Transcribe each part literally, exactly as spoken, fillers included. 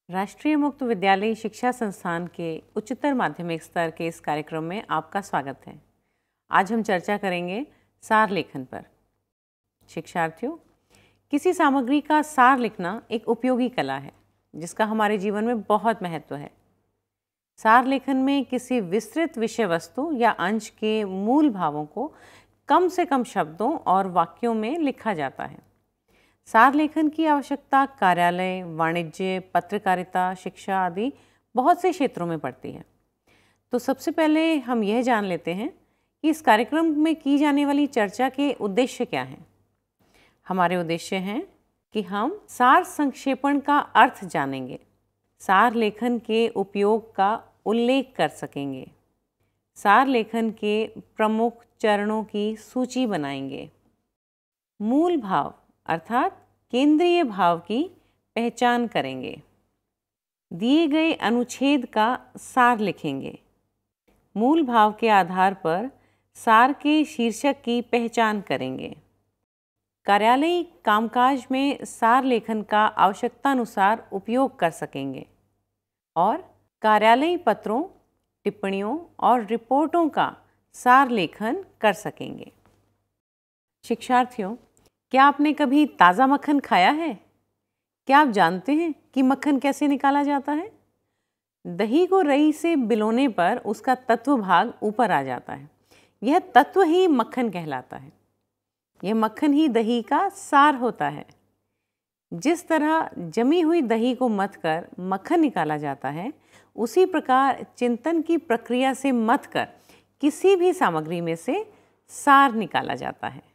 राष्ट्रीय मुक्त विद्यालय शिक्षा संस्थान के उच्चतर माध्यमिक स्तर के इस कार्यक्रम में आपका स्वागत है। आज हम चर्चा करेंगे सार लेखन पर। शिक्षार्थियों, किसी सामग्री का सार लिखना एक उपयोगी कला है जिसका हमारे जीवन में बहुत महत्व है। सार लेखन में किसी विस्तृत विषय वस्तु या अंश के मूल भावों को कम से कम शब्दों और वाक्यों में लिखा जाता है। सार लेखन की आवश्यकता कार्यालय, वाणिज्य, पत्रकारिता, शिक्षा आदि बहुत से क्षेत्रों में पड़ती है। तो सबसे पहले हम यह जान लेते हैं कि इस कार्यक्रम में की जाने वाली चर्चा के उद्देश्य क्या हैं। हमारे उद्देश्य हैं कि हम सार संक्षेपण का अर्थ जानेंगे, सार लेखन के उपयोग का उल्लेख कर सकेंगे, सार लेखन के प्रमुख चरणों की सूची बनाएंगे, मूल भाव अर्थात केंद्रीय भाव की पहचान करेंगे, दिए गए अनुच्छेद का सार लिखेंगे, मूल भाव के आधार पर सार के शीर्षक की पहचान करेंगे, कार्यालयी कामकाज में सार लेखन का आवश्यकतानुसार उपयोग कर सकेंगे और कार्यालयी पत्रों, टिप्पणियों और रिपोर्टों का सार लेखन कर सकेंगे। शिक्षार्थियों, क्या आपने कभी ताज़ा मक्खन खाया है? क्या आप जानते हैं कि मक्खन कैसे निकाला जाता है? दही को रई से बिलोने पर उसका तत्व भाग ऊपर आ जाता है। यह तत्व ही मक्खन कहलाता है। यह मक्खन ही दही का सार होता है। जिस तरह जमी हुई दही को मथ कर मक्खन निकाला जाता है, उसी प्रकार चिंतन की प्रक्रिया से मथ कर किसी भी सामग्री में से सार निकाला जाता है।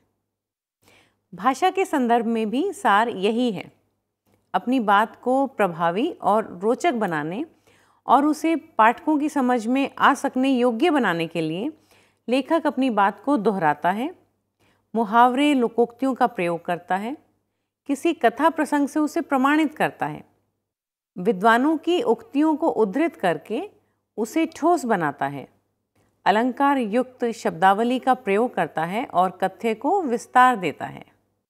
भाषा के संदर्भ में भी सार यही है। अपनी बात को प्रभावी और रोचक बनाने और उसे पाठकों की समझ में आ सकने योग्य बनाने के लिए लेखक अपनी बात को दोहराता है, मुहावरे, लोकोक्तियों का प्रयोग करता है, किसी कथा प्रसंग से उसे प्रमाणित करता है, विद्वानों की उक्तियों को उद्धृत करके उसे ठोस बनाता है, अलंकार युक्त शब्दावली का प्रयोग करता है और कथ्य को विस्तार देता है।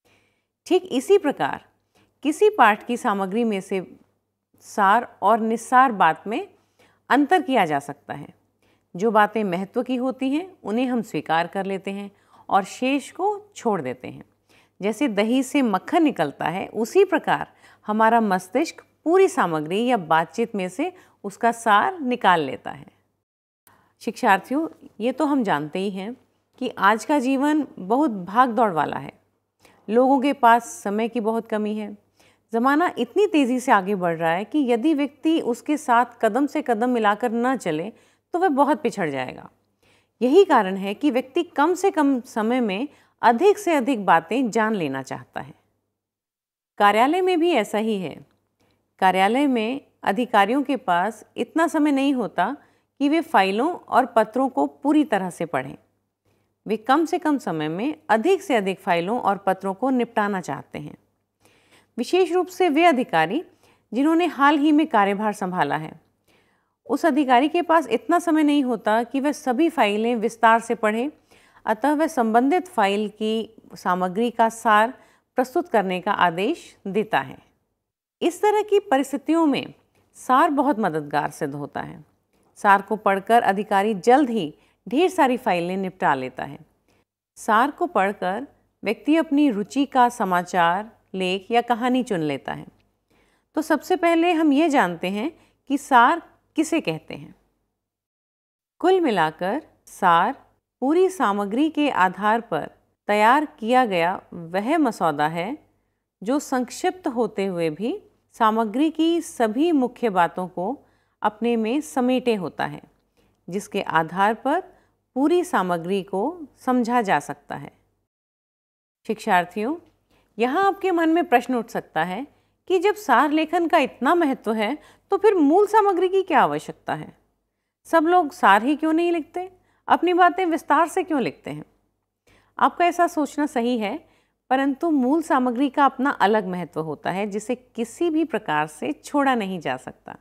ठीक इसी प्रकार किसी पाठ की सामग्री में से सार और निस्सार बात में अंतर किया जा सकता है। जो बातें महत्व की होती हैं उन्हें हम स्वीकार कर लेते हैं और शेष को छोड़ देते हैं। जैसे दही से मक्खन निकलता है, उसी प्रकार हमारा मस्तिष्क पूरी सामग्री या बातचीत में से उसका सार निकाल लेता है। शिक्षार्थियों, ये तो हम जानते ही हैं कि आज का जीवन बहुत भाग दौड़ वाला है। लोगों के पास समय की बहुत कमी है। ज़माना इतनी तेज़ी से आगे बढ़ रहा है कि यदि व्यक्ति उसके साथ कदम से कदम मिलाकर न चले तो वह बहुत पिछड़ जाएगा। यही कारण है कि व्यक्ति कम से कम समय में अधिक से अधिक बातें जान लेना चाहता है। कार्यालय में भी ऐसा ही है। कार्यालय में अधिकारियों के पास इतना समय नहीं होता कि वे फाइलों और पत्रों को पूरी तरह से पढ़ें। वे कम से कम समय में अधिक से अधिक फाइलों और पत्रों को निपटाना चाहते हैं। विशेष रूप से वे अधिकारी जिन्होंने हाल ही में कार्यभार संभाला है, उस अधिकारी के पास इतना समय नहीं होता कि वह सभी फाइलें विस्तार से पढ़े, अतः वह संबंधित फाइल की सामग्री का सार प्रस्तुत करने का आदेश देता है। इस तरह की परिस्थितियों में सार बहुत मददगार सिद्ध होता है। सार को पढ़कर अधिकारी जल्द ही ढेर सारी फाइलें निपटा लेता है। सार को पढ़कर व्यक्ति अपनी रुचि का समाचार, लेख या कहानी चुन लेता है। तो सबसे पहले हम ये जानते हैं कि सार किसे कहते हैं। कुल मिलाकर सार पूरी सामग्री के आधार पर तैयार किया गया वह मसौदा है जो संक्षिप्त होते हुए भी सामग्री की सभी मुख्य बातों को अपने में समेटे होता है, जिसके आधार पर पूरी सामग्री को समझा जा सकता है। शिक्षार्थियों, यहाँ आपके मन में प्रश्न उठ सकता है कि जब सार लेखन का इतना महत्व है तो फिर मूल सामग्री की क्या आवश्यकता है? सब लोग सार ही क्यों नहीं लिखते? अपनी बातें विस्तार से क्यों लिखते हैं? आपका ऐसा सोचना सही है, परंतु मूल सामग्री का अपना अलग महत्व होता है जिसे किसी भी प्रकार से छोड़ा नहीं जा सकता।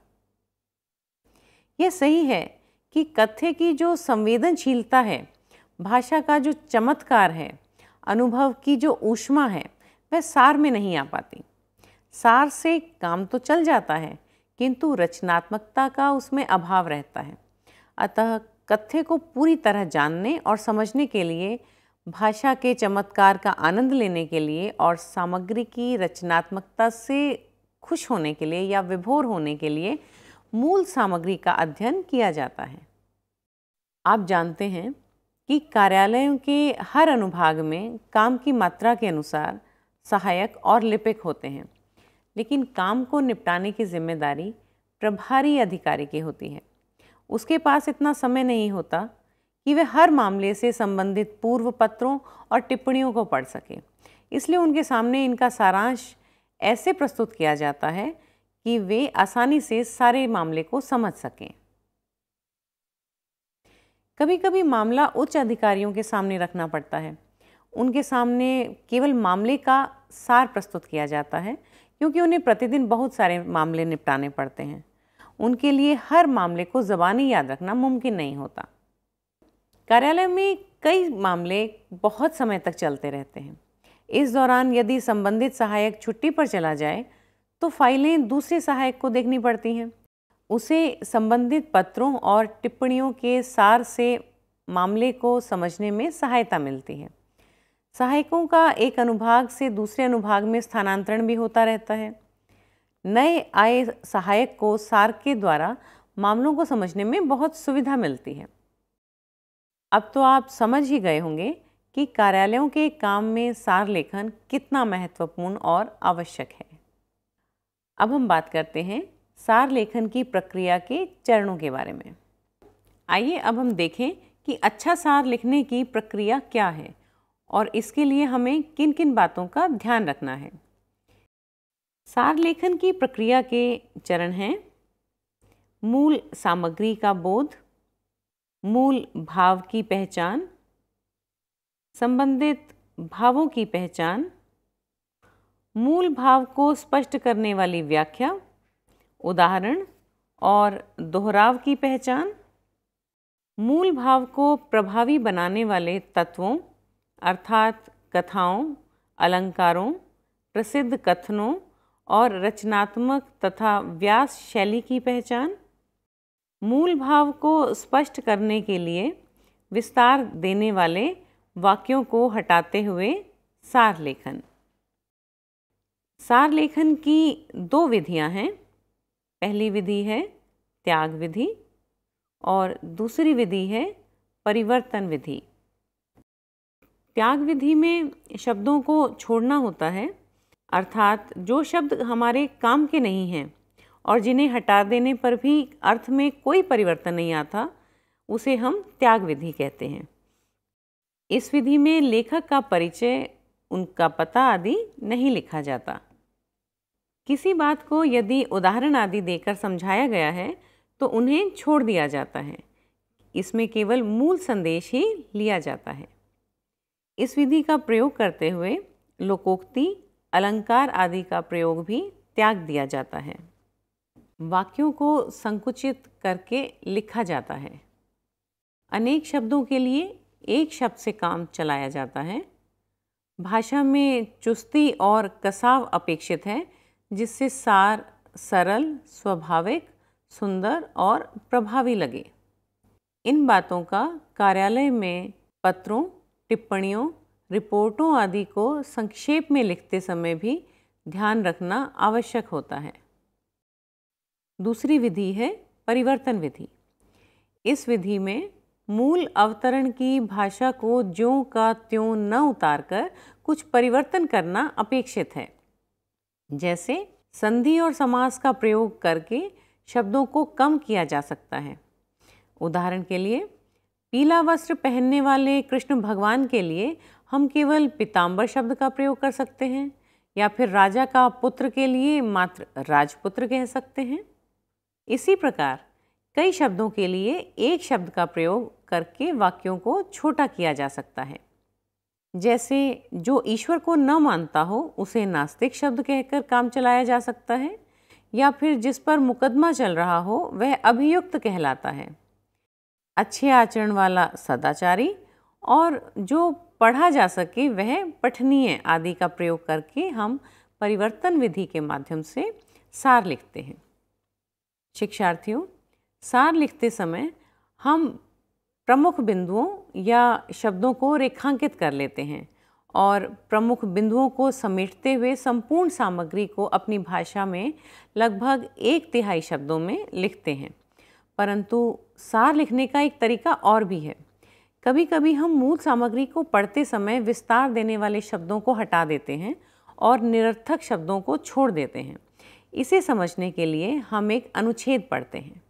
यह सही है कि कथ्य की जो संवेदनशीलता है, भाषा का जो चमत्कार है, अनुभव की जो ऊष्मा है, वह सार में नहीं आ पाती। सार से काम तो चल जाता है, किंतु रचनात्मकता का उसमें अभाव रहता है। अतः कथ्य को पूरी तरह जानने और समझने के लिए, भाषा के चमत्कार का आनंद लेने के लिए और सामग्री की रचनात्मकता से खुश होने के लिए या विभोर होने के लिए मूल सामग्री का अध्ययन किया जाता है। आप जानते हैं कि कार्यालयों के हर अनुभाग में काम की मात्रा के अनुसार सहायक और लिपिक होते हैं, लेकिन काम को निपटाने की जिम्मेदारी प्रभारी अधिकारी की होती है। उसके पास इतना समय नहीं होता कि वे हर मामले से संबंधित पूर्व पत्रों और टिप्पणियों को पढ़ सके, इसलिए उनके सामने इनका सारांश ऐसे प्रस्तुत किया जाता है कि वे आसानी से सारे मामले को समझ सकें। कभी कभी मामला उच्च अधिकारियों के सामने रखना पड़ता है। उनके सामने केवल मामले का सार प्रस्तुत किया जाता है, क्योंकि उन्हें प्रतिदिन बहुत सारे मामले निपटाने पड़ते हैं। उनके लिए हर मामले को ज़बानी याद रखना मुमकिन नहीं होता। कार्यालय में कई मामले बहुत समय तक चलते रहते हैं। इस दौरान यदि संबंधित सहायक छुट्टी पर चला जाए तो फाइलें दूसरे सहायक को देखनी पड़ती हैं। उसे संबंधित पत्रों और टिप्पणियों के सार से मामले को समझने में सहायता मिलती है। सहायकों का एक अनुभाग से दूसरे अनुभाग में स्थानांतरण भी होता रहता है। नए आए सहायक को सार के द्वारा मामलों को समझने में बहुत सुविधा मिलती है। अब तो आप समझ ही गए होंगे कि कार्यालयों के काम में सार लेखन कितना महत्वपूर्ण और आवश्यक है। अब हम बात करते हैं सार लेखन की प्रक्रिया के चरणों के बारे में। आइए अब हम देखें कि अच्छा सार लिखने की प्रक्रिया क्या है और इसके लिए हमें किन किन बातों का ध्यान रखना है। सार लेखन की प्रक्रिया के चरण हैं: मूल सामग्री का बोध, मूल भाव की पहचान, संबंधित भावों की पहचान, मूल भाव को स्पष्ट करने वाली व्याख्या, उदाहरण और दोहराव की पहचान, मूल भाव को प्रभावी बनाने वाले तत्वों अर्थात कथाओं, अलंकारों, प्रसिद्ध कथनों और रचनात्मक तथा व्यास शैली की पहचान, मूल भाव को स्पष्ट करने के लिए विस्तार देने वाले वाक्यों को हटाते हुए सार लेखन। सार लेखन की दो विधियां हैं। पहली विधि है त्याग विधि और दूसरी विधि है परिवर्तन विधि। त्याग विधि में शब्दों को छोड़ना होता है, अर्थात जो शब्द हमारे काम के नहीं हैं और जिन्हें हटा देने पर भी अर्थ में कोई परिवर्तन नहीं आता, उसे हम त्याग विधि कहते हैं। इस विधि में लेखक का परिचय, उनका पता आदि नहीं लिखा जाता। किसी बात को यदि उदाहरण आदि देकर समझाया गया है तो उन्हें छोड़ दिया जाता है। इसमें केवल मूल संदेश ही लिया जाता है। इस विधि का प्रयोग करते हुए लोकोक्ति, अलंकार आदि का प्रयोग भी त्याग दिया जाता है। वाक्यों को संकुचित करके लिखा जाता है। अनेक शब्दों के लिए एक शब्द से काम चलाया जाता है। भाषा में चुस्ती और कसाव अपेक्षित है, जिससे सार सरल, स्वाभाविक, सुंदर और प्रभावी लगे। इन बातों का कार्यालय में पत्रों, टिप्पणियों, रिपोर्टों आदि को संक्षेप में लिखते समय भी ध्यान रखना आवश्यक होता है। दूसरी विधि है परिवर्तन विधि। इस विधि में मूल अवतरण की भाषा को ज्यों का त्यों न उतारकर कुछ परिवर्तन करना अपेक्षित है। जैसे संधि और समास का प्रयोग करके शब्दों को कम किया जा सकता है। उदाहरण के लिए, पीला वस्त्र पहनने वाले कृष्ण भगवान के लिए हम केवल पीताम्बर शब्द का प्रयोग कर सकते हैं, या फिर राजा का पुत्र के लिए मात्र राजपुत्र कह सकते हैं। इसी प्रकार कई शब्दों के लिए एक शब्द का प्रयोग करके वाक्यों को छोटा किया जा सकता है। जैसे जो ईश्वर को न मानता हो उसे नास्तिक शब्द कहकर काम चलाया जा सकता है, या फिर जिस पर मुकदमा चल रहा हो वह अभियुक्त कहलाता है। अच्छे आचरण वाला सदाचारी और जो पढ़ा जा सके वह पठनीय आदि का प्रयोग करके हम परिवर्तन विधि के माध्यम से सार लिखते हैं। शिक्षार्थियों, सार लिखते समय हम प्रमुख बिंदुओं या शब्दों को रेखांकित कर लेते हैं और प्रमुख बिंदुओं को समेटते हुए संपूर्ण सामग्री को अपनी भाषा में लगभग एक तिहाई शब्दों में लिखते हैं। परंतु सार लिखने का एक तरीका और भी है। कभी कभी हम मूल सामग्री को पढ़ते समय विस्तार देने वाले शब्दों को हटा देते हैं और निरर्थक शब्दों को छोड़ देते हैं। इसे समझने के लिए हम एक अनुच्छेद पढ़ते हैं।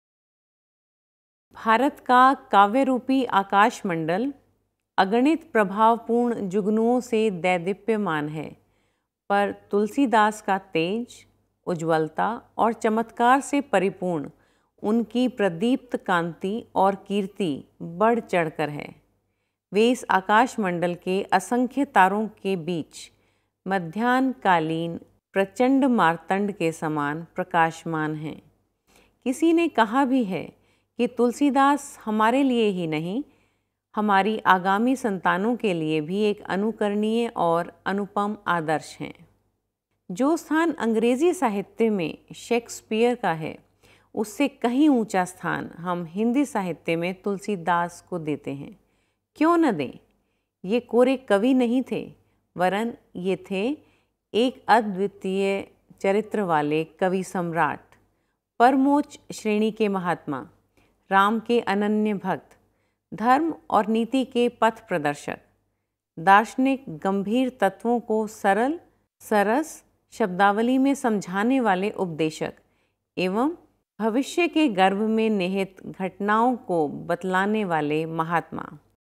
भारत का काव्य रूपी आकाश मंडल अगणित प्रभावपूर्ण जुगनुओं से दैदीप्यमान है, पर तुलसीदास का तेज, उज्ज्वलता और चमत्कार से परिपूर्ण उनकी प्रदीप्त कांति और कीर्ति बढ़ चढ़कर है। वे इस आकाश मंडल के असंख्य तारों के बीच मध्याह्नकालीन प्रचंड मार्तंड के समान प्रकाशमान हैं। किसी ने कहा भी है कि तुलसीदास हमारे लिए ही नहीं, हमारी आगामी संतानों के लिए भी एक अनुकरणीय और अनुपम आदर्श हैं। जो स्थान अंग्रेजी साहित्य में शेक्सपियर का है, उससे कहीं ऊंचा स्थान हम हिंदी साहित्य में तुलसीदास को देते हैं। क्यों न दें? ये कोरे कवि नहीं थे, वरन ये थे एक अद्वितीय चरित्र वाले कवि सम्राट, परमोच्च श्रेणी के महात्मा, राम के अनन्य भक्त, धर्म और नीति के पथ प्रदर्शक, दार्शनिक गंभीर तत्वों को सरल सरस शब्दावली में समझाने वाले उपदेशक एवं भविष्य के गर्भ में निहित घटनाओं को बतलाने वाले महात्मा।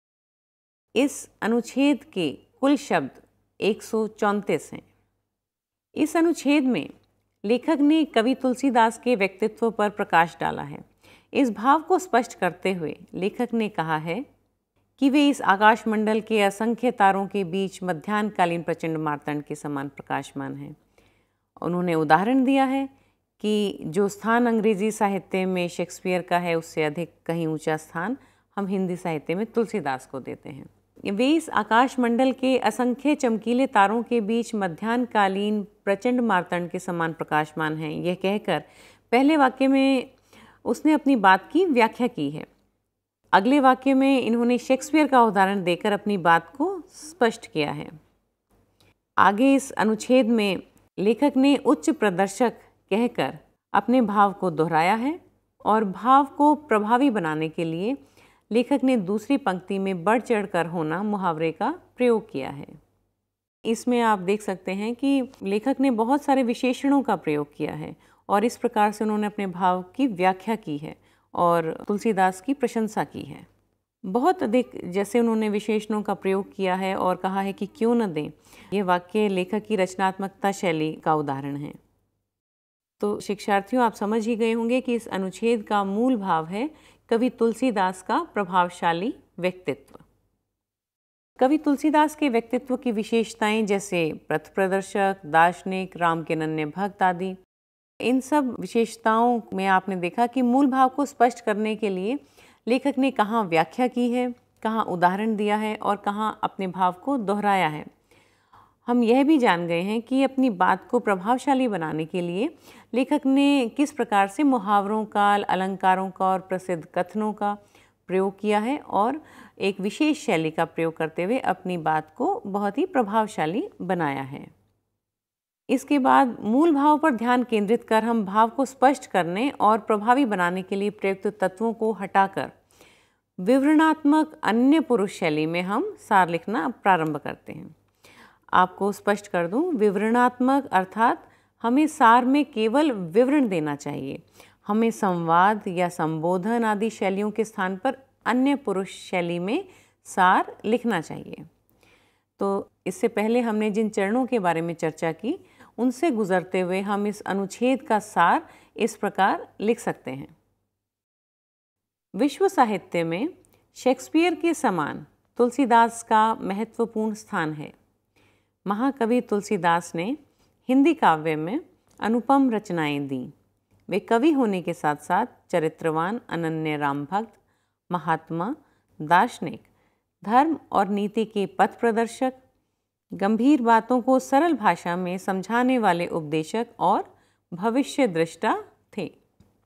इस अनुच्छेद के कुल शब्द एक सौ चौंतीस हैं। इस अनुच्छेद में लेखक ने कवि तुलसीदास के व्यक्तित्व पर प्रकाश डाला है। इस भाव को स्पष्ट करते हुए लेखक ने कहा है कि वे इस आकाशमंडल के असंख्य तारों के बीच मध्याह्नकालीन प्रचंड मार्तंड के समान प्रकाशमान हैं। उन्होंने उदाहरण दिया है कि जो स्थान अंग्रेजी साहित्य में शेक्सपियर का है, उससे अधिक कहीं ऊंचा स्थान हम हिंदी साहित्य में तुलसीदास को देते हैं। वे इस आकाशमंडल के असंख्य चमकीले तारों के बीच मध्याह्नकालीन प्रचंड मार्तंड के समान प्रकाशमान हैं। यह कहकर पहले वाक्य में उसने अपनी बात की व्याख्या की है। अगले वाक्य में इन्होंने शेक्सपियर का उदाहरण देकर अपनी बात को स्पष्ट किया है। आगे इस अनुच्छेद में लेखक ने उच्च प्रदर्शक कहकर अपने भाव को दोहराया है और भाव को प्रभावी बनाने के लिए लेखक ने दूसरी पंक्ति में बढ़ चढ़कर होना मुहावरे का प्रयोग किया है। इसमें आप देख सकते हैं कि लेखक ने बहुत सारे विशेषणों का प्रयोग किया है और इस प्रकार से उन्होंने अपने भाव की व्याख्या की है और तुलसीदास की प्रशंसा की है। बहुत अधिक जैसे उन्होंने विशेषणों का प्रयोग किया है और कहा है कि क्यों न दें। यह वाक्य लेखक की रचनात्मकता शैली का उदाहरण है। तो शिक्षार्थियों, आप समझ ही गए होंगे कि इस अनुच्छेद का मूल भाव है कवि तुलसीदास का प्रभावशाली व्यक्तित्व। कवि तुलसीदास के व्यक्तित्व की विशेषताएं जैसे पथ प्रदर्शक, दार्शनिक, राम के अनन्य भक्त आदि, इन सब विशेषताओं में आपने देखा कि मूल भाव को स्पष्ट करने के लिए लेखक ने कहाँ व्याख्या की है, कहाँ उदाहरण दिया है और कहाँ अपने भाव को दोहराया है। हम यह भी जान गए हैं कि अपनी बात को प्रभावशाली बनाने के लिए लेखक ने किस प्रकार से मुहावरों का, अलंकारों का और प्रसिद्ध कथनों का प्रयोग किया है और एक विशेष शैली का प्रयोग करते हुए अपनी बात को बहुत ही प्रभावशाली बनाया है। इसके बाद मूल भाव पर ध्यान केंद्रित कर हम भाव को स्पष्ट करने और प्रभावी बनाने के लिए प्रयुक्त तत्वों को हटाकर विवरणात्मक अन्य पुरुष शैली में हम सार लिखना प्रारंभ करते हैं। आपको स्पष्ट कर दूं, विवरणात्मक अर्थात हमें सार में केवल विवरण देना चाहिए। हमें संवाद या संबोधन आदि शैलियों के स्थान पर अन्य पुरुष शैली में सार लिखना चाहिए। तो इससे पहले हमने जिन चरणों के बारे में चर्चा की, उनसे गुजरते हुए हम इस अनुच्छेद का सार इस प्रकार लिख सकते हैं। विश्व साहित्य में शेक्सपियर के समान तुलसीदास का महत्वपूर्ण स्थान है। महाकवि तुलसीदास ने हिंदी काव्य में अनुपम रचनाएं दी। वे कवि होने के साथ साथ चरित्रवान, अनन्य राम भक्त, महात्मा, दार्शनिक, धर्म और नीति के पथ प्रदर्शक, गंभीर बातों को सरल भाषा में समझाने वाले उपदेशक और भविष्य दृष्टा थे।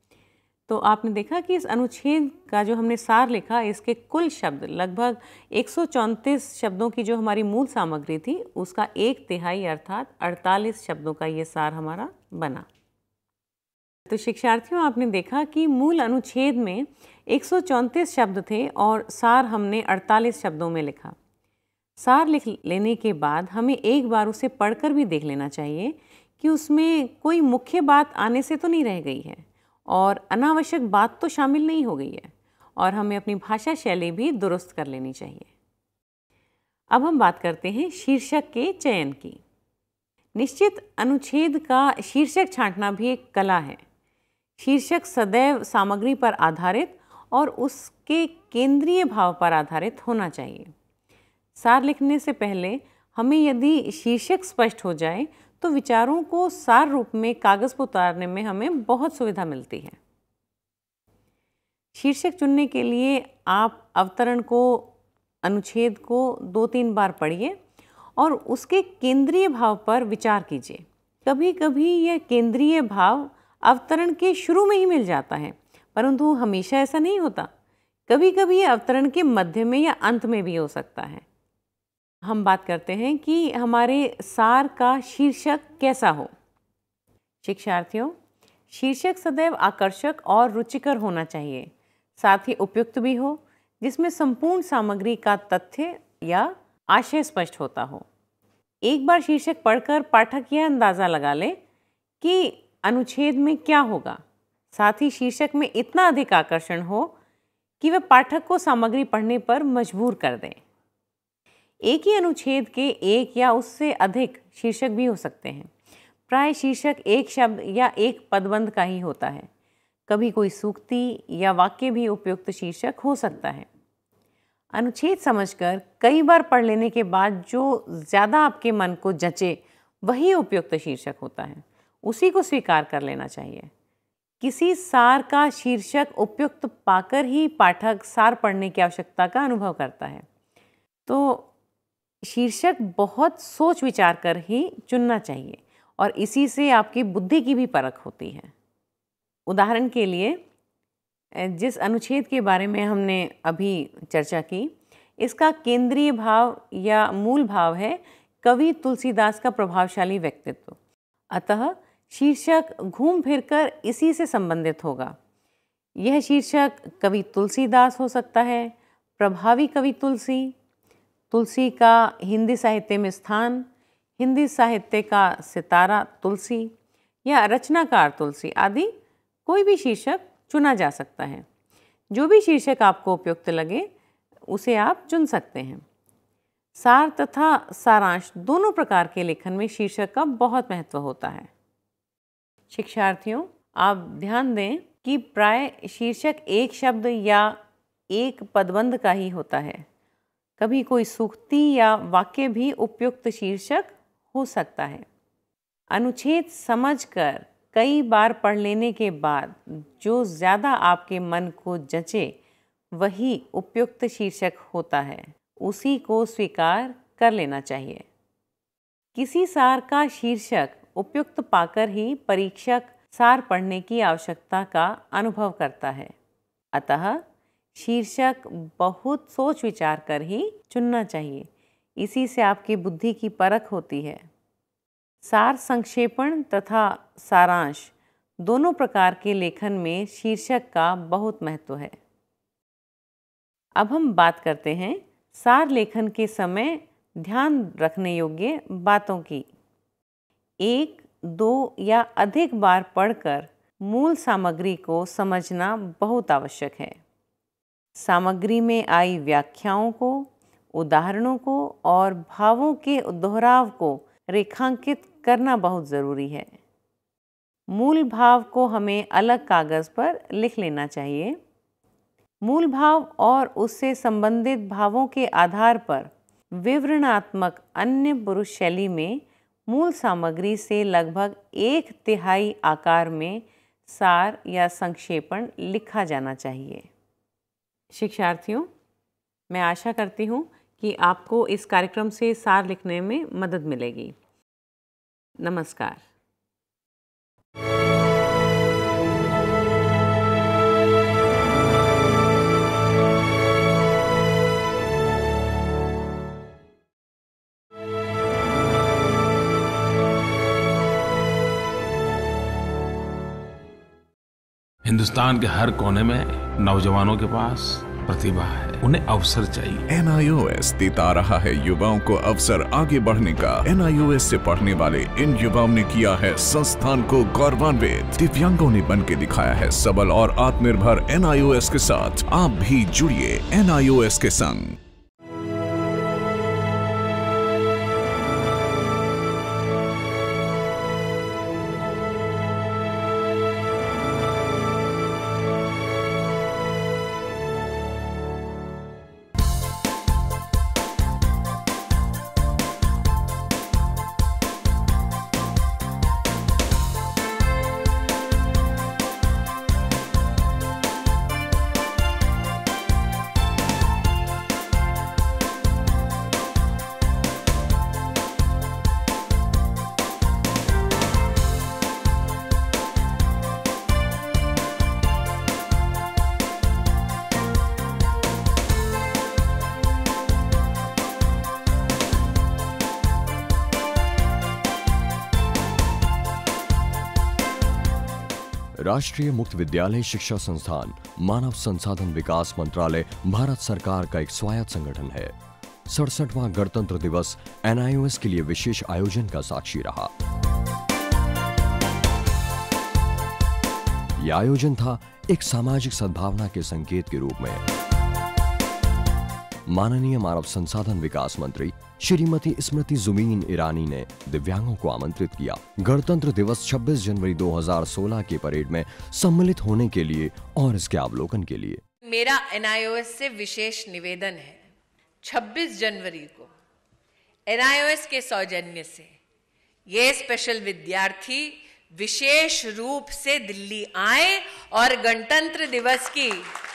तो आपने देखा कि इस अनुच्छेद का जो हमने सार लिखा, इसके कुल शब्द लगभग एक सौ चौंतीस शब्दों की जो हमारी मूल सामग्री थी, उसका एक तिहाई अर्थात अड़तालीस शब्दों का ये सार हमारा बना। तो शिक्षार्थियों, आपने देखा कि मूल अनुच्छेद में एक सौ चौंतीस शब्द थे और सार हमने अड़तालीस शब्दों में लिखा। सार लिख लेने के बाद हमें एक बार उसे पढ़कर भी देख लेना चाहिए कि उसमें कोई मुख्य बात आने से तो नहीं रह गई है और अनावश्यक बात तो शामिल नहीं हो गई है, और हमें अपनी भाषा शैली भी दुरुस्त कर लेनी चाहिए। अब हम बात करते हैं शीर्षक के चयन की। निश्चित अनुच्छेद का शीर्षक छांटना भी एक कला है। शीर्षक सदैव सामग्री पर आधारित और उसके केंद्रीय भाव पर आधारित होना चाहिए। सार लिखने से पहले हमें यदि शीर्षक स्पष्ट हो जाए तो विचारों को सार रूप में कागज पर उतारने में हमें बहुत सुविधा मिलती है। शीर्षक चुनने के लिए आप अवतरण को, अनुच्छेद को दो तीन बार पढ़िए और उसके केंद्रीय भाव पर विचार कीजिए। कभी कभी यह केंद्रीय भाव अवतरण के शुरू में ही मिल जाता है, परंतु हमेशा ऐसा नहीं होता। कभी कभी यह अवतरण के मध्य में या अंत में भी हो सकता है। हम बात करते हैं कि हमारे सार का शीर्षक कैसा हो। शिक्षार्थियों, शीर्षक सदैव आकर्षक और रुचिकर होना चाहिए, साथ ही उपयुक्त भी हो, जिसमें संपूर्ण सामग्री का तथ्य या आशय स्पष्ट होता हो। एक बार शीर्षक पढ़कर पाठक यह अंदाज़ा लगा ले कि अनुच्छेद में क्या होगा, साथ ही शीर्षक में इतना अधिक आकर्षण हो कि वह पाठक को सामग्री पढ़ने पर मजबूर कर दें। एक ही अनुच्छेद के एक या उससे अधिक शीर्षक भी हो सकते हैं। प्राय शीर्षक एक शब्द या एक पदबंध का ही होता है। कभी कोई सूक्ति या वाक्य भी उपयुक्त शीर्षक हो सकता है। अनुच्छेद समझकर कई बार पढ़ लेने के बाद जो ज़्यादा आपके मन को जचे वही उपयुक्त शीर्षक होता है, उसी को स्वीकार कर लेना चाहिए। किसी सार का शीर्षक उपयुक्त पाकर ही पाठक सार पढ़ने की आवश्यकता का अनुभव करता है। तो शीर्षक बहुत सोच विचार कर ही चुनना चाहिए और इसी से आपकी बुद्धि की भी परख होती है। उदाहरण के लिए, जिस अनुच्छेद के बारे में हमने अभी चर्चा की, इसका केंद्रीय भाव या मूल भाव है कवि तुलसीदास का प्रभावशाली व्यक्तित्व। अतः शीर्षक घूम फिरकर इसी से संबंधित होगा। यह शीर्षक कवि तुलसीदास हो सकता है, प्रभावी कवि तुलसी, तुलसी का हिंदी साहित्य में स्थान, हिंदी साहित्य का सितारा तुलसी या रचनाकार तुलसी आदि कोई भी शीर्षक चुना जा सकता है। जो भी शीर्षक आपको उपयुक्त लगे उसे आप चुन सकते हैं। सार तथा सारांश दोनों प्रकार के लेखन में शीर्षक का बहुत महत्व होता है। शिक्षार्थियों, आप ध्यान दें कि प्राय शीर्षक एक शब्द या एक पदबंध का ही होता है। कभी कोई सूक्ति या वाक्य भी उपयुक्त शीर्षक हो सकता है। अनुच्छेद समझकर कई बार पढ़ लेने के बाद जो ज़्यादा आपके मन को जचे वही उपयुक्त शीर्षक होता है, उसी को स्वीकार कर लेना चाहिए। किसी सार का शीर्षक उपयुक्त पाकर ही परीक्षक सार पढ़ने की आवश्यकता का अनुभव करता है। अतः शीर्षक बहुत सोच विचार कर ही चुनना चाहिए, इसी से आपकी बुद्धि की परख होती है। सार संक्षेपण तथा सारांश दोनों प्रकार के लेखन में शीर्षक का बहुत महत्व है। अब हम बात करते हैं सार लेखन के समय ध्यान रखने योग्य बातों की। एक, दो या अधिक बार पढ़कर मूल सामग्री को समझना बहुत आवश्यक है। सामग्री में आई व्याख्याओं को, उदाहरणों को और भावों के दोहराव को रेखांकित करना बहुत ज़रूरी है। मूल भाव को हमें अलग कागज़ पर लिख लेना चाहिए। मूल भाव और उससे संबंधित भावों के आधार पर विवरणात्मक अन्य पुरुष शैली में मूल सामग्री से लगभग एक तिहाई आकार में सार या संक्षेपण लिखा जाना चाहिए। शिक्षार्थियों, मैं आशा करती हूँ कि आपको इस कार्यक्रम से सार लिखने में मदद मिलेगी। नमस्कार। हिंदुस्तान के हर कोने में नौजवानों के पास प्रतिभा है, उन्हें अवसर चाहिए। एन आई ओ एस देता रहा है युवाओं को अवसर आगे बढ़ने का। एन आई ओ एस से पढ़ने वाले इन युवाओं ने किया है संस्थान को गौरवान्वित। दिव्यांगों ने बन के दिखाया है सबल और आत्मनिर्भर। एन आई ओ एस के साथ आप भी जुड़िए एन आई ओ एस के संग। राष्ट्रीय मुक्त विद्यालय शिक्षा संस्थान मानव संसाधन विकास मंत्रालय भारत सरकार का एक स्वायत्त संगठन है। सड़सठवां गणतंत्र दिवस एन आई ओ एस के लिए विशेष आयोजन का साक्षी रहा। यह आयोजन था एक सामाजिक सद्भावना के संकेत के रूप में। माननीय मानव संसाधन विकास मंत्री श्रीमती स्मृति जुबीन ईरानी ने दिव्यांगों को आमंत्रित किया गणतंत्र दिवस छब्बीस जनवरी दो हज़ार सोलह के परेड में सम्मिलित होने के लिए और इसके अवलोकन के लिए। मेरा एन आई ओ एस से विशेष निवेदन है, छब्बीस जनवरी को एन आई ओ एस के सौजन्य से ये स्पेशल विद्यार्थी विशेष रूप से दिल्ली आए और गणतंत्र दिवस की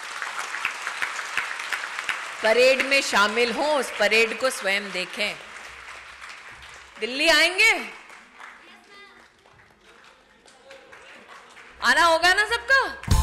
परेड में शामिल हों, उस परेड को स्वयं देखें। दिल्ली आएंगे? आना होगा ना सबका?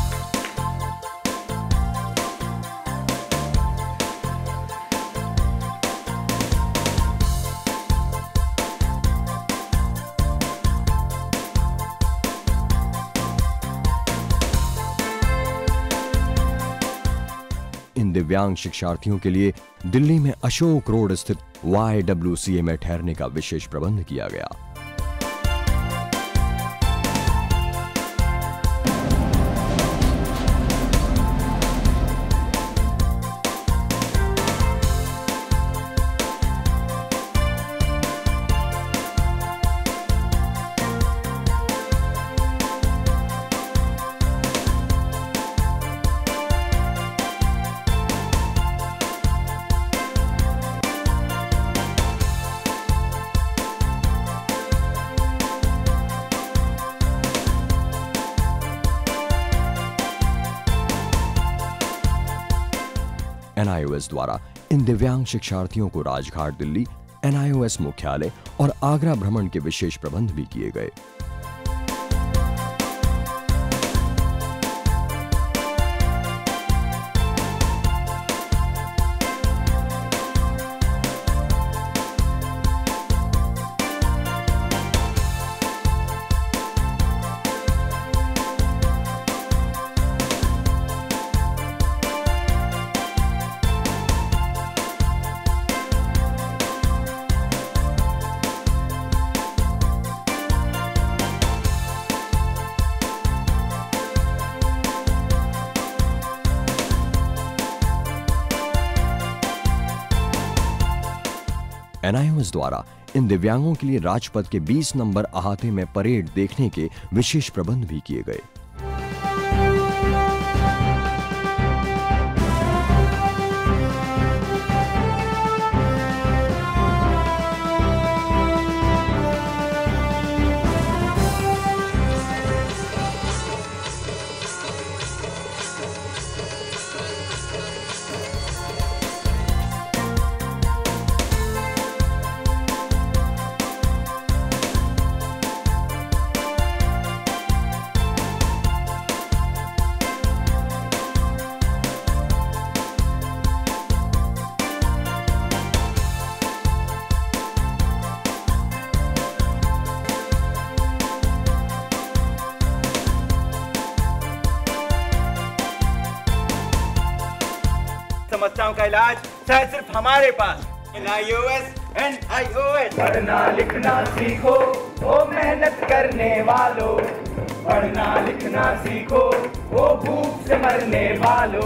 इन दिव्यांग शिक्षार्थियों के लिए दिल्ली में अशोक रोड स्थित वाई डब्ल्यू सी ए में ठहरने का विशेष प्रबंध किया गया। एन आई ओ एस द्वारा इन दिव्यांग शिक्षार्थियों को Rajghat Delhi, N I O S मुख्यालय और आगरा भ्रमण के विशेष प्रबंध भी किए गए। एन आई ओ एस द्वारा इन दिव्यांगों के लिए राजपथ के बीस नंबर अहाते में परेड देखने के विशेष प्रबंध भी किए गए। समस्याओं का इलाज शायद सिर्फ हमारे पास। N I O S, N I O S. पढ़ना लिखना सीखो ओ मेहनत करने वालों, पढ़ना लिखना सीखो ओ भूख से मरने वालों।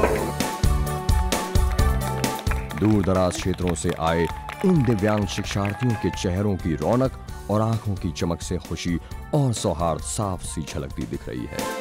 दूर दराज क्षेत्रों से आए इन दिव्यांग शिक्षार्थियों के चेहरों की रौनक और आंखों की चमक से खुशी और सौहार्द साफ सी झलकती दिख रही है।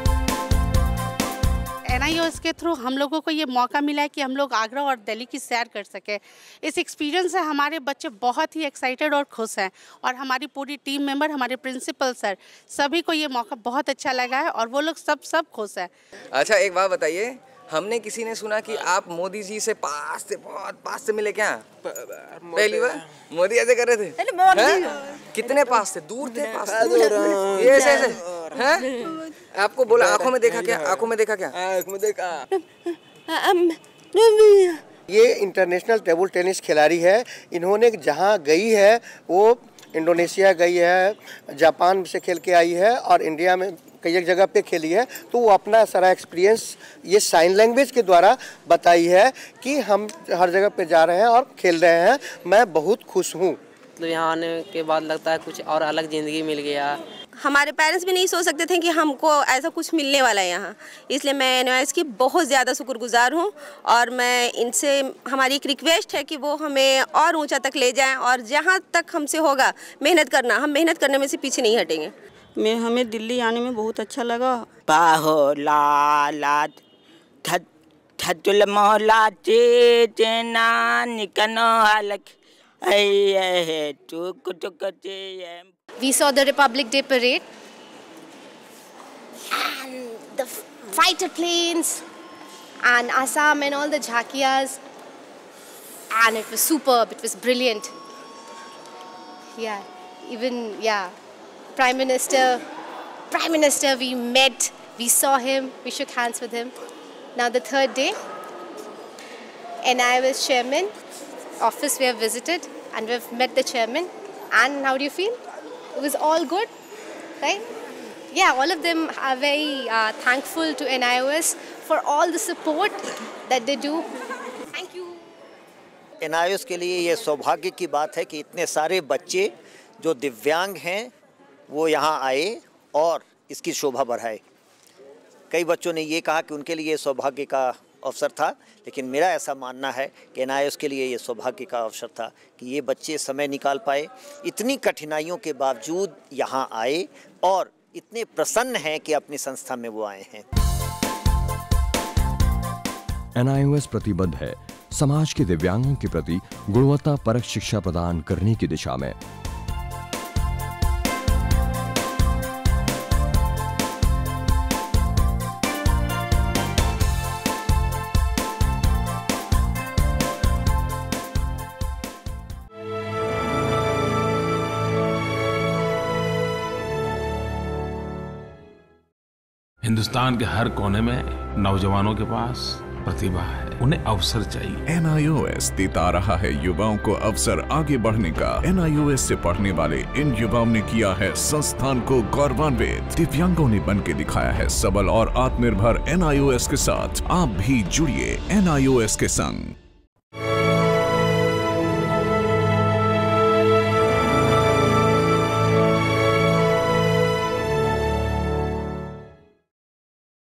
एन आई ओ एस के थ्रू हम लोगों को ये मौका मिला है कि हम लोग आगरा और दिल्ली की सैर कर सकें। इस एक्सपीरियंस से हमारे बच्चे बहुत ही एक्साइटेड और खुश हैं और हमारी पूरी टीम मेंबर, हमारे प्रिंसिपल सर, सभी को ये मौका बहुत अच्छा लगा है और वो लोग सब सब खुश हैं। अच्छा, एक बात बताइए, हमने किसी ने सुना कि आप मोदी जी से पास से बहुत पास से मिले, क्या पहली बार मोदी ऐसे कर रहे थे? कितने पास थे? दूर थे? पास थे? ये ऐसे ऐसे हैं? आपको बोला आंखों में देखा क्या? आंखों में देखा क्या? आंखों में देखा। ये इंटरनेशनल टेबल टेनिस खिलाड़ी है। इन्होंने जहाँ गई है वो इंडोनेशिया गई है, जापान से खेल के आई है और इंडिया में कई एक जगह पे खेली है। तो वो अपना सारा एक्सपीरियंस ये साइन लैंग्वेज के द्वारा बताई है कि हम हर जगह पे जा रहे हैं और खेल रहे हैं। मैं बहुत खुश हूँ। तो यहाँ आने के बाद लगता है कुछ और अलग ज़िंदगी मिल गया। हमारे पेरेंट्स भी नहीं सोच सकते थे कि हमको ऐसा कुछ मिलने वाला है यहाँ, इसलिए मैं एन आई ओ एस की बहुत ज़्यादा शुक्रगुजार हूँ और मैं इनसे हमारी एक रिक्वेस्ट है कि वो हमें और ऊंचा तक ले जाएं और जहाँ तक हमसे होगा मेहनत करना, हम मेहनत करने में से पीछे नहीं हटेंगे। मैं हमें दिल्ली आने में बहुत अच्छा लगा। पाहो ला थतुल मोहला चे चेना निकनो हालक ऐ टुक टुक चे। We saw the Republic Day parade and the fighter planes and Assam and all the jhakias, and it was superb, it was brilliant. Yeah, even, yeah, Prime Minister, Prime Minister we met, we saw him, we shook hands with him. Now the third day, N I O S chairman, office we have visited and we have met the chairman. And how do you feel? It was all good, right? Yeah, all of them are very uh, thankful to N I O S for all the support that they do. Thank you. N I O S के लिए ये सौभाग्य की बात है कि इतने सारे बच्चे जो दिव्यांग हैं वो यहाँ आए और इसकी शोभा बढ़ाए। कई बच्चों ने ये कहा कि उनके लिए सौभाग्य का अवसर था, लेकिन मेरा ऐसा मानना है कि एन आई ओ एस के लिए ये सौभाग्य का अवसर था कि ये बच्चे समय निकाल पाए, इतनी कठिनाइयों के बावजूद यहाँ आए और इतने प्रसन्न हैं कि अपनी संस्था में वो आए हैं। एन आई ओ एस प्रतिबद्ध है समाज के दिव्यांगों के प्रति गुणवत्ता परक शिक्षा प्रदान करने की दिशा में। हिंदुस्तान के हर कोने में नौजवानों के पास प्रतिभा है, उन्हें अवसर चाहिए। एन आई ओ एस देता रहा है युवाओं को अवसर आगे बढ़ने का। एन आई ओ एस से पढ़ने वाले इन युवाओं ने किया है संस्थान को गौरवान्वित। दिव्यांगों ने बन के दिखाया है सबल और आत्मनिर्भर एन आई ओ एस के साथ। आप भी जुड़िए एन आई ओ एस के संग।